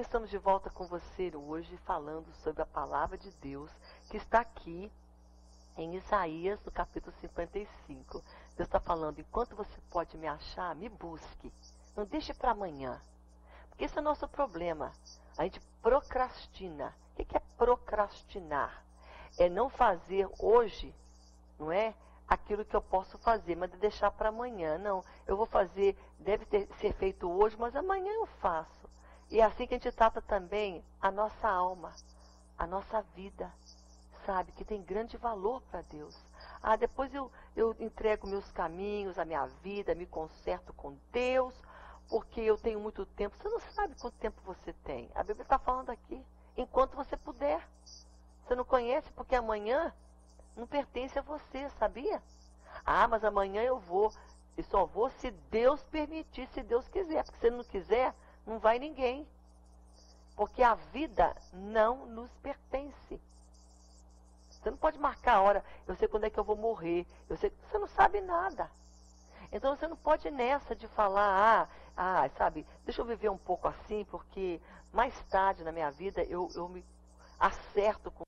bem, estamos de volta com você hoje falando sobre a palavra de Deus que está aqui em Isaías, no capítulo 55. Deus está falando, enquanto você pode me achar, me busque. Não deixe para amanhã. Porque esse é o nosso problema. A gente procrastina. O que é procrastinar? É não fazer hoje, não é? Aquilo que eu posso fazer, mas de deixar para amanhã. Não, eu vou fazer, ser feito hoje, mas amanhã eu faço. E é assim que a gente trata também a nossa alma, a nossa vida, sabe? Que tem grande valor para Deus. Ah, depois eu entrego meus caminhos, a minha vida, me conserto com Deus, porque eu tenho muito tempo. Você não sabe quanto tempo você tem. A Bíblia está falando aqui, enquanto você puder. Você não conhece porque amanhã não pertence a você, sabia? Ah, mas amanhã eu vou. E só vou se Deus permitir, se Deus quiser. Porque se Ele não quiser, não vai ninguém. Porque a vida não nos pertence. Você não pode marcar a hora. Eu sei quando é que eu vou morrer. Você não sabe nada. Então você não pode ir nessa de falar, sabe, deixa eu viver um pouco assim, porque mais tarde na minha vida eu me acerto com.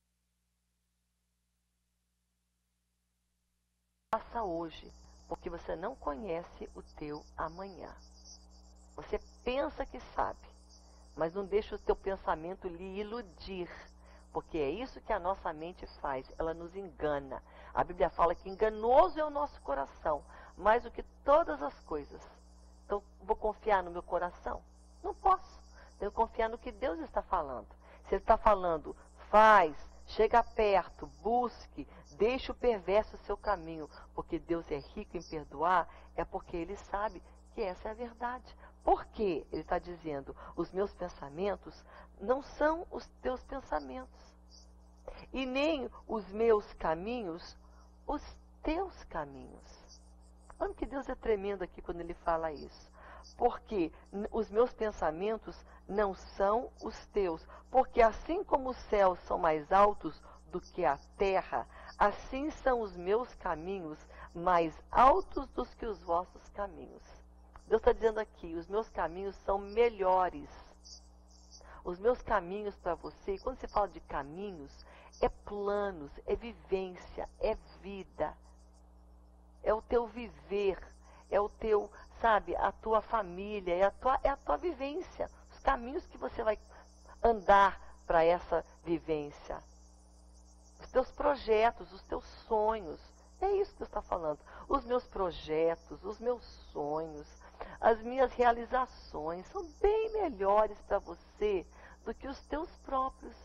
Faça hoje, porque você não conhece o teu amanhã. Você pensa que sabe, mas não deixa o teu pensamento lhe iludir, porque é isso que a nossa mente faz, ela nos engana. A Bíblia fala que enganoso é o nosso coração, mais do que todas as coisas. Então, vou confiar no meu coração? Não posso. Tenho que confiar no que Deus está falando. Se Ele está falando, faz, chega perto, busque, deixe o perverso o seu caminho, porque Deus é rico em perdoar, é porque Ele sabe que essa é a verdade. Por que Ele está dizendo, os meus pensamentos não são os teus pensamentos, e nem os meus caminhos, os teus caminhos. Olha que Deus é tremendo aqui quando Ele fala isso. Porque os meus pensamentos não são os teus. Porque assim como os céus são mais altos do que a terra, assim são os meus caminhos mais altos do que os vossos caminhos. Deus está dizendo aqui, os meus caminhos são melhores. Os meus caminhos para você, e quando se fala de caminhos, é planos, é vivência, é vida. É o teu viver, é o teu, sabe, a tua família, é a tua vivência. Os caminhos que você vai andar para essa vivência. Os teus projetos, os teus sonhos. É isso que Deus está falando. Os meus projetos, os meus sonhos, as minhas realizações são bem melhores para você do que os teus próprios.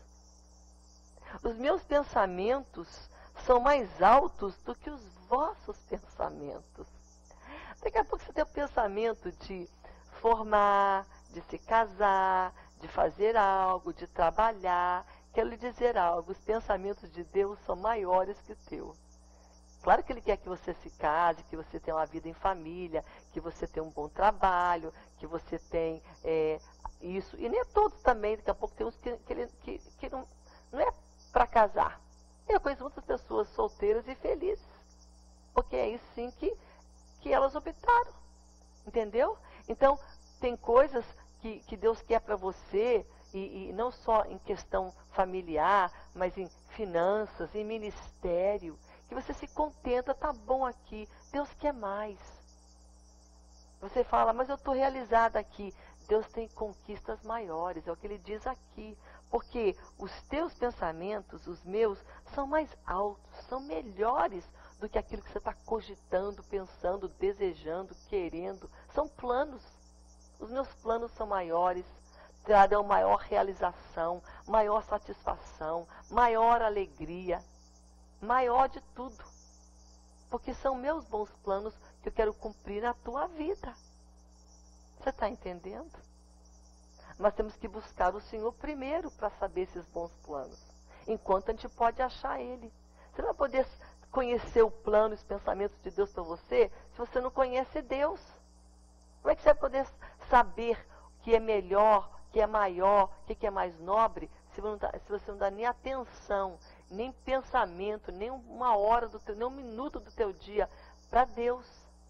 Os meus pensamentos são mais altos do que os vossos pensamentos. Daqui a pouco você tem o pensamento de formar, de se casar, de fazer algo, de trabalhar. Quero lhe dizer algo, os pensamentos de Deus são maiores que o teu. Claro que Ele quer que você se case, que você tenha uma vida em família, que você tenha um bom trabalho, que você tenha isso. E nem todos também, daqui a pouco tem uns que não é para casar. Eu conheço muitas pessoas solteiras e felizes, porque é isso sim que elas optaram, entendeu? Então, tem coisas que Deus quer para você, e não só em questão familiar, mas em finanças, em ministério, que você se contenta, tá bom aqui, Deus quer mais. Você fala, mas eu estou realizada aqui. Deus tem conquistas maiores, é o que Ele diz aqui. Porque os teus pensamentos, os meus, são mais altos, são melhores do que aquilo que você está cogitando, pensando, desejando, querendo. São planos. Os meus planos são maiores, trarão maior realização, maior satisfação, maior alegria, maior de tudo. Porque são meus bons planos que eu quero cumprir na tua vida. Você está entendendo? Nós temos que buscar o Senhor primeiro para saber esses bons planos. Enquanto a gente pode achar Ele. Você não vai poder conhecer o plano, os pensamentos de Deus para você, se você não conhece Deus. Como é que você vai poder saber o que é melhor, o que é maior, o que é mais nobre, se você não dá nem atenção, nem pensamento, nem uma hora nem um minuto do teu dia para Deus?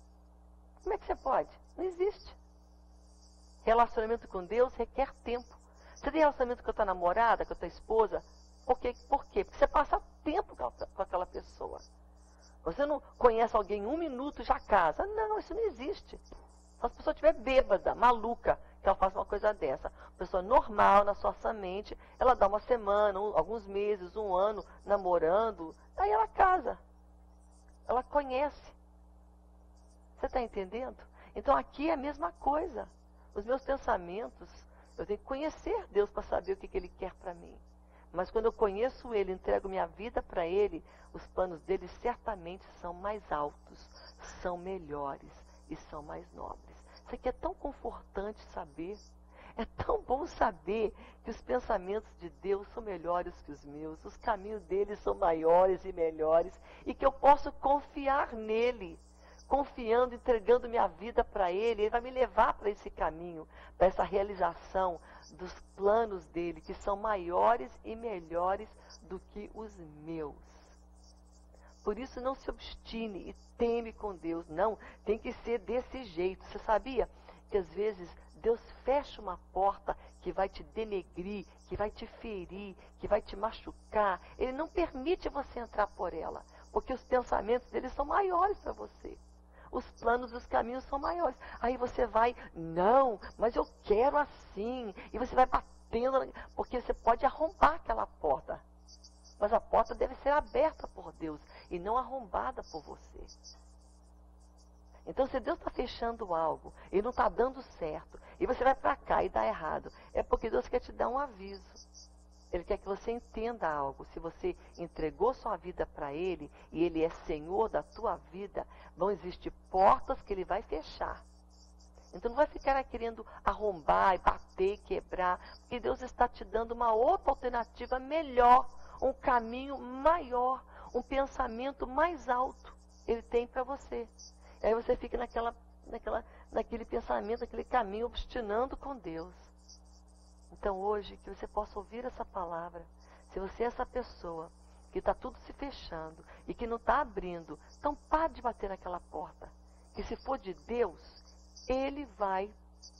Como é que você pode? Não existe. Relacionamento com Deus requer tempo. Você tem relacionamento com a tua namorada, com a tua esposa? Por quê? Porque você passa tempo com aquela pessoa. Você não conhece alguém 1 minuto e já casa. Não, isso não existe. Se a pessoa estiver bêbada, maluca, que ela faça uma coisa dessa. Pessoa normal, na sua mente, ela dá uma semana, alguns meses, 1 ano namorando, aí ela casa. Ela conhece. Você está entendendo? Então aqui é a mesma coisa. Os meus pensamentos, eu tenho que conhecer Deus para saber o que Ele quer para mim. Mas quando eu conheço Ele, entrego minha vida para Ele, os planos dele certamente são mais altos, são melhores e são mais nobres. Isso aqui é tão confortante saber. É tão bom saber que os pensamentos de Deus são melhores que os meus, os caminhos dele são maiores e melhores, e que eu posso confiar nele, confiando, entregando minha vida para ele. Ele vai me levar para esse caminho, para essa realização dos planos dele, que são maiores e melhores do que os meus. Por isso não se obstine e teme com Deus. Não, tem que ser desse jeito. Você sabia que às vezes Deus fecha uma porta que vai te denegrir, que vai te ferir, que vai te machucar. Ele não permite você entrar por ela, porque os pensamentos dele são maiores para você. Os planos, os caminhos são maiores. Aí você vai, não, mas eu quero assim. E você vai batendo, porque você pode arrombar aquela porta. Mas a porta deve ser aberta por Deus e não arrombada por você. Então, se Deus está fechando algo e não está dando certo, e você vai para cá e dá errado, é porque Deus quer te dar um aviso. Ele quer que você entenda algo. Se você entregou sua vida para Ele, e Ele é Senhor da tua vida, vão existir portas que Ele vai fechar. Então não vai ficar querendo arrombar, e bater, quebrar, porque Deus está te dando uma outra alternativa melhor, um caminho maior, um pensamento mais alto. Ele tem para você. Aí você fica naquele pensamento, naquele caminho, obstinando com Deus. Então hoje, que você possa ouvir essa palavra. Se você é essa pessoa que está tudo se fechando e que não está abrindo, então pare de bater naquela porta. Que se for de Deus, Ele vai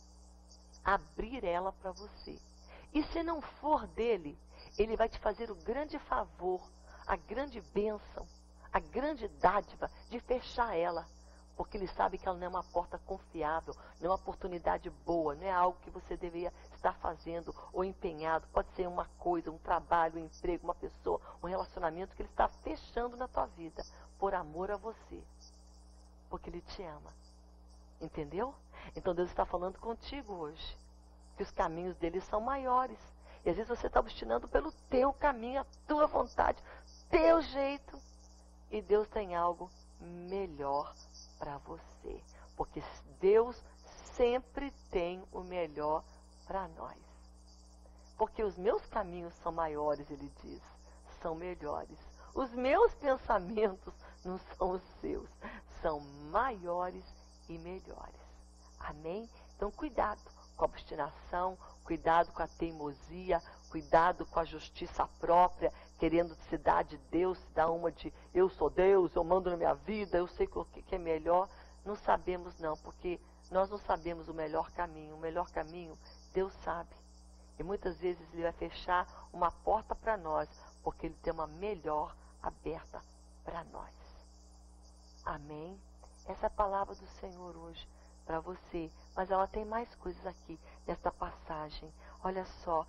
abrir ela para você. E se não for dele, Ele vai te fazer o grande favor, a grande bênção, a grande dádiva de fechar ela. Porque Ele sabe que ela não é uma porta confiável, não é uma oportunidade boa, não é algo que você deveria estar fazendo ou empenhado. Pode ser uma coisa, um trabalho, um emprego, uma pessoa, um relacionamento que Ele está fechando na tua vida, por amor a você. Porque Ele te ama. Entendeu? Então Deus está falando contigo hoje, que os caminhos dele são maiores. E às vezes você está obstinando pelo teu caminho, a tua vontade, teu jeito. E Deus tem algo melhor para você. Porque Deus sempre tem o melhor para nós. Porque os meus caminhos são maiores, Ele diz, são melhores. Os meus pensamentos não são os seus, são maiores e melhores. Amém? Então cuidado com a obstinação, cuidado com a teimosia, cuidado com a justiça própria, querendo se dar de Deus, se dar uma de eu sou Deus, eu mando na minha vida, eu sei o que é melhor. Não sabemos não, porque nós não sabemos o melhor caminho. O melhor caminho, Deus sabe. E muitas vezes Ele vai fechar uma porta para nós, porque Ele tem uma melhor aberta para nós. Amém? Essa é a palavra do Senhor hoje para você. Mas ela tem mais coisas aqui nesta passagem. Olha só.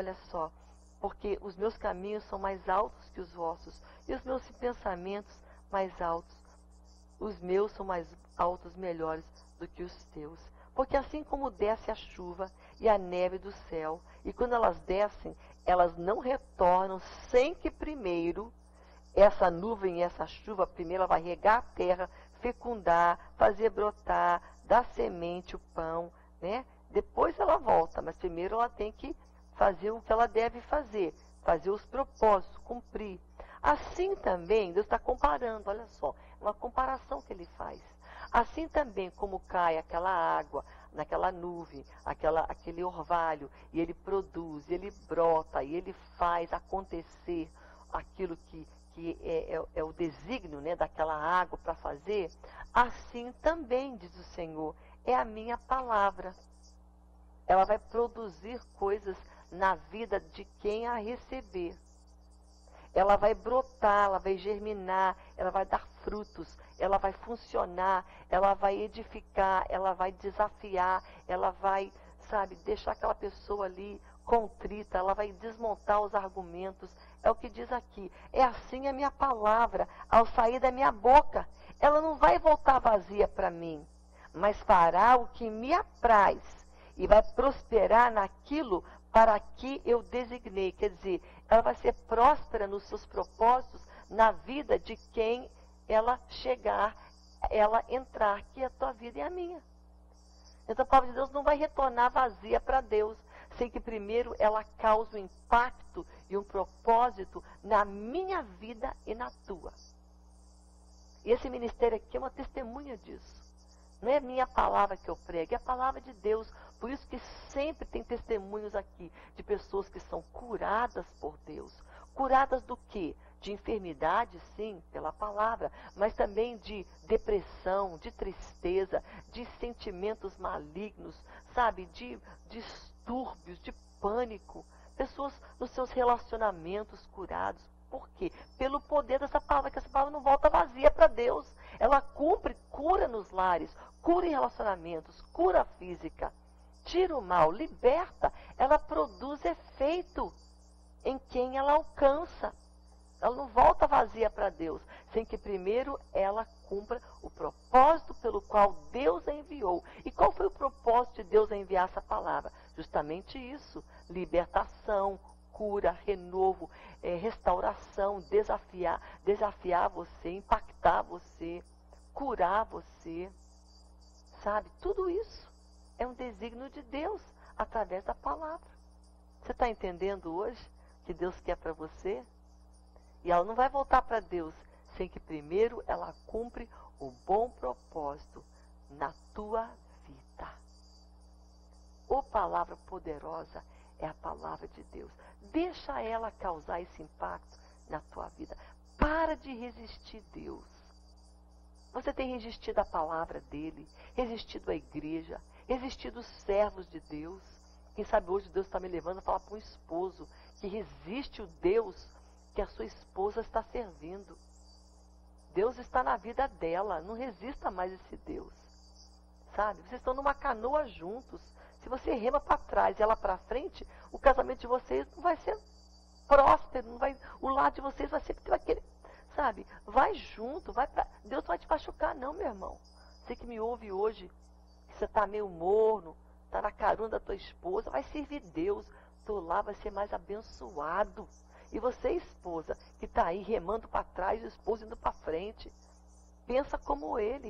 Porque os meus caminhos são mais altos que os vossos, e os meus pensamentos mais altos. Os meus são mais altos, melhores do que os teus. Porque assim como desce a chuva e a neve do céu, e quando elas descem, elas não retornam sem que primeiro essa nuvem e essa chuva, primeiro ela vai regar a terra, fecundar, fazer brotar, dar semente, o pão, né? Depois ela volta, mas primeiro ela tem que fazer o que ela deve fazer os propósitos, cumprir. Assim também, Deus está comparando, olha só, uma comparação que Ele faz. Assim também como cai aquela água, naquela nuvem, aquele orvalho, e ele produz, ele brota, e ele faz acontecer aquilo que é o desígnio, né, daquela água para fazer, assim também, diz o Senhor, é a minha palavra. Ela vai produzir coisas na vida de quem a receber. Ela vai brotar, ela vai germinar, ela vai dar frutos, ela vai funcionar, ela vai edificar, ela vai desafiar, ela vai, sabe, deixar aquela pessoa ali contrita, ela vai desmontar os argumentos. É o que diz aqui. É assim a minha palavra, ao sair da minha boca. Ela não vai voltar vazia para mim, mas fará o que me apraz e vai prosperar naquilo para que eu designei. Quer dizer, ela vai ser próspera nos seus propósitos, na vida de quem ela chegar, ela entrar, que a tua vida e a minha. Então a palavra de Deus não vai retornar vazia para Deus, sem que primeiro ela cause um impacto e um propósito na minha vida e na tua. E esse ministério aqui é uma testemunha disso. Não é minha palavra que eu prego, é a palavra de Deus. Por isso que sempre tem testemunhos aqui de pessoas que são curadas por Deus. Curadas do quê? De enfermidade, sim, pela palavra, mas também de depressão, de tristeza, de sentimentos malignos, sabe? De distúrbios, de pânico. Pessoas nos seus relacionamentos curados. Por quê? Pelo poder dessa palavra, que essa palavra não volta vazia para Deus. Ela cumpre, cura nos lares, cura em relacionamentos, cura física, tira o mal, liberta. Ela produz efeito em quem ela alcança. Ela não volta vazia para Deus, sem que primeiro ela cumpra o propósito pelo qual Deus a enviou. E qual foi o propósito de Deus a enviar essa palavra? Justamente isso, libertação, cura, renovo, restauração, desafiar você, impactar você, curar você, sabe? Tudo isso é um desígnio de Deus através da palavra. Você está entendendo hoje que Deus quer para você? E ela não vai voltar para Deus sem que primeiro ela cumpre o bom propósito na tua vida. Ô palavra poderosa é a palavra de Deus. Deixa ela causar esse impacto na tua vida. Para de resistir Deus. Você tem resistido à palavra dele, resistido à igreja, resistido aos servos de Deus. Quem sabe hoje Deus está me levando a falar para um esposo que resiste o Deus que a sua esposa está servindo. Deus está na vida dela, não resista mais esse Deus. Sabe? Vocês estão numa canoa juntos. Se você rema para trás e ela para frente, o casamento de vocês não vai ser próspero, não vai, o lado de vocês vai sempre ter aquele, sabe? Vai junto, Deus não vai te machucar não, meu irmão. Você que me ouve hoje, que você está meio morno, está na carona da tua esposa, vai servir Deus. Teu lar vai ser mais abençoado. E você, esposa, que está aí remando para trás, o esposo indo para frente, pensa como ele,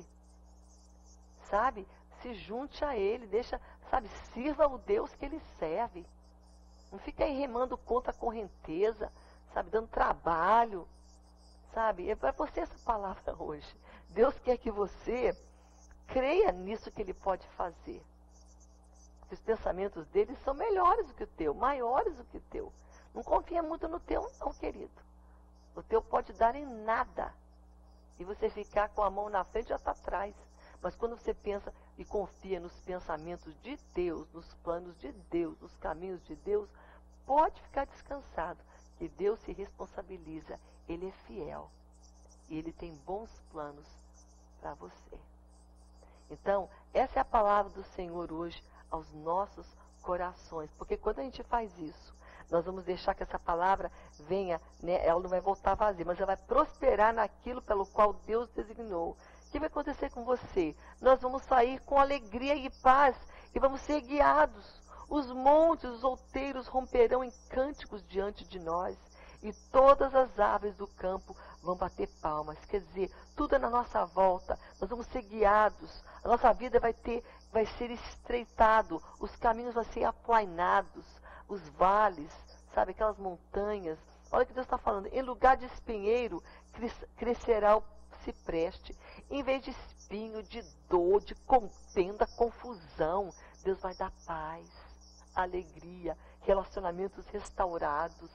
sabe? Se junte a ele, deixa, sabe, sirva o Deus que ele serve. Não fica aí remando contra a correnteza, sabe, dando trabalho, sabe? É para você essa palavra hoje. Deus quer que você creia nisso que ele pode fazer. Os pensamentos dele são melhores do que o teu, maiores do que o teu. Não confia muito no teu, não, querido. O teu pode dar em nada. E você ficar com a mão na frente já está atrás. Mas quando você pensa e confia nos pensamentos de Deus, nos planos de Deus, nos caminhos de Deus, pode ficar descansado, que Deus se responsabiliza. Ele é fiel. E Ele tem bons planos para você. Então, essa é a palavra do Senhor hoje aos nossos corações. Porque quando a gente faz isso, nós vamos deixar que essa palavra venha, né? Ela não vai voltar vazia, mas ela vai prosperar naquilo pelo qual Deus designou. O que vai acontecer com você? Nós vamos sair com alegria e paz e vamos ser guiados. Os montes, os outeiros romperão em cânticos diante de nós e todas as aves do campo vão bater palmas. Quer dizer, tudo é na nossa volta. Nós vamos ser guiados. A nossa vida vai ser estreitado. Os caminhos vão ser aplainados. Os vales, sabe, aquelas montanhas. Olha o que Deus está falando. Em lugar de espinheiro, crescerá o cipreste. Em vez de espinho, de dor, de contenda, confusão, Deus vai dar paz, alegria, relacionamentos restaurados,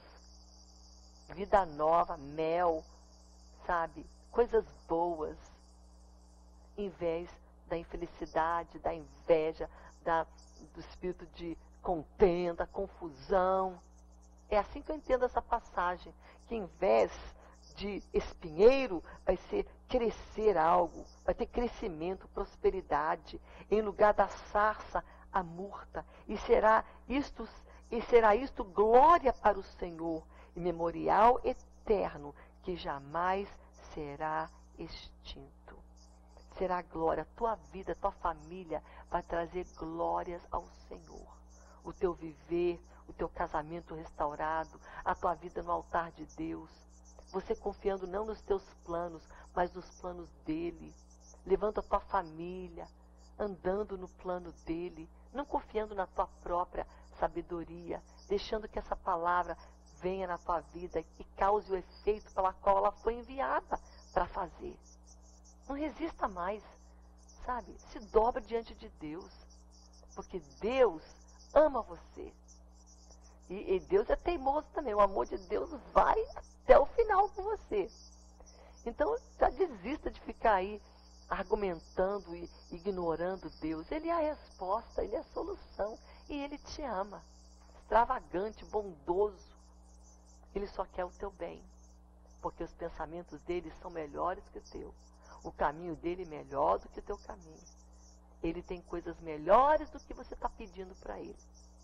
vida nova, mel, sabe, coisas boas, em vez da infelicidade, da inveja, do espírito de contenda, confusão. É assim que eu entendo essa passagem, que em vez de espinheiro, vai ser crescer algo, vai ter crescimento, prosperidade, em lugar da sarça, a murta, e será isto glória para o Senhor, e memorial eterno, que jamais será extinto. Será glória, tua vida, tua família vai trazer glórias ao Senhor. O teu viver, o teu casamento restaurado, a tua vida no altar de Deus. Você confiando não nos teus planos, mas nos planos dele. Levando a tua família, andando no plano dele, não confiando na tua própria sabedoria, deixando que essa palavra venha na tua vida e cause o efeito pela qual ela foi enviada para fazer. Não resista mais, sabe? Se dobra diante de Deus, porque Deus ama você. E Deus é teimoso também, o amor de Deus vai até o final com você. Então, já desista de ficar aí argumentando e ignorando Deus. Ele é a resposta, ele é a solução. E ele te ama. Extravagante, bondoso. Ele só quer o teu bem. Porque os pensamentos dele são melhores que o teu. O caminho dele é melhor do que o teu caminho. Ele tem coisas melhores do que você está pedindo para ele.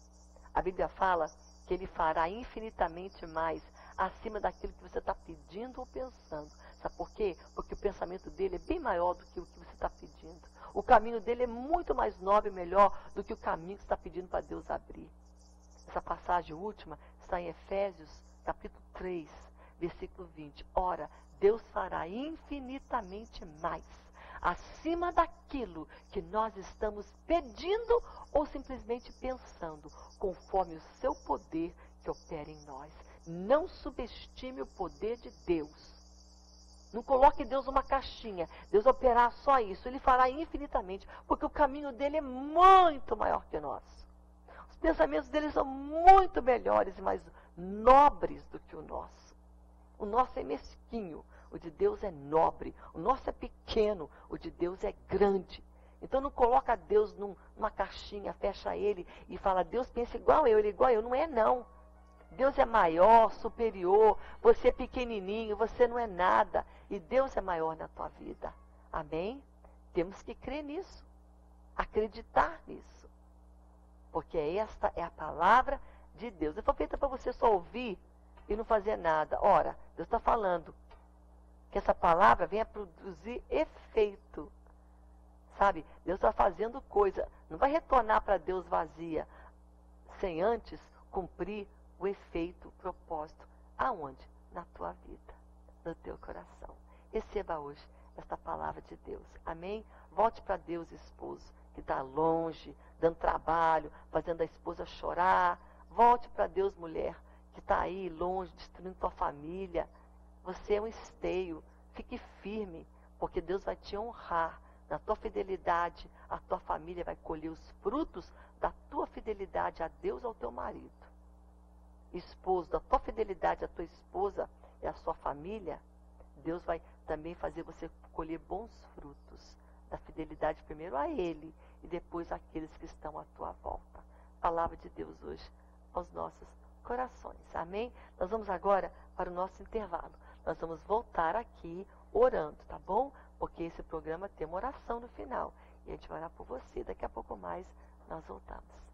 A Bíblia fala que ele fará infinitamente mais acima daquilo que você está pedindo ou pensando. Sabe por quê? Porque o pensamento dele é bem maior do que o que você está pedindo. O caminho dele é muito mais nobre e melhor do que o caminho que você está pedindo para Deus abrir. Essa passagem última está em Efésios, capítulo 3, versículo 20. Ora, Deus fará infinitamente mais, acima daquilo que nós estamos pedindo ou simplesmente pensando, conforme o seu poder que opera em nós. Não subestime o poder de Deus. Não coloque Deus numa caixinha. Deus operar só isso. Ele fará infinitamente, porque o caminho dele é muito maior que o nosso. Os pensamentos dele são muito melhores e mais nobres do que o nosso. O nosso é mesquinho, o de Deus é nobre. O nosso é pequeno, o de Deus é grande. Então não coloca Deus numa caixinha, fecha ele e fala, Deus pensa igual eu, ele é igual eu. Não é não. Deus é maior, superior, você é pequenininho, você não é nada. E Deus é maior na tua vida. Amém? Temos que crer nisso, acreditar nisso. Porque esta é a palavra de Deus. Não foi feita para você só ouvir e não fazer nada. Ora, Deus está falando que essa palavra venha produzir efeito. Sabe? Deus está fazendo coisa. Não vai retornar para Deus vazia, sem antes cumprir o efeito, o propósito. Aonde? Na tua vida, no teu coração. Receba hoje esta palavra de Deus. Amém? Volte para Deus, esposo, que está longe, dando trabalho, fazendo a esposa chorar. Volte para Deus, mulher, que está aí longe, destruindo tua família. Você é um esteio. Fique firme, porque Deus vai te honrar. Na tua fidelidade, a tua família vai colher os frutos da tua fidelidade a Deus, ao teu marido. Esposo, da tua fidelidade à tua esposa e à sua família, Deus vai também fazer você colher bons frutos da fidelidade primeiro a Ele e depois àqueles que estão à tua volta. Palavra de Deus hoje aos nossos corações. Amém? Nós vamos agora para o nosso intervalo. Nós vamos voltar aqui orando, tá bom? Porque esse programa tem uma oração no final. E a gente vai orar por você. Daqui a pouco mais nós voltamos.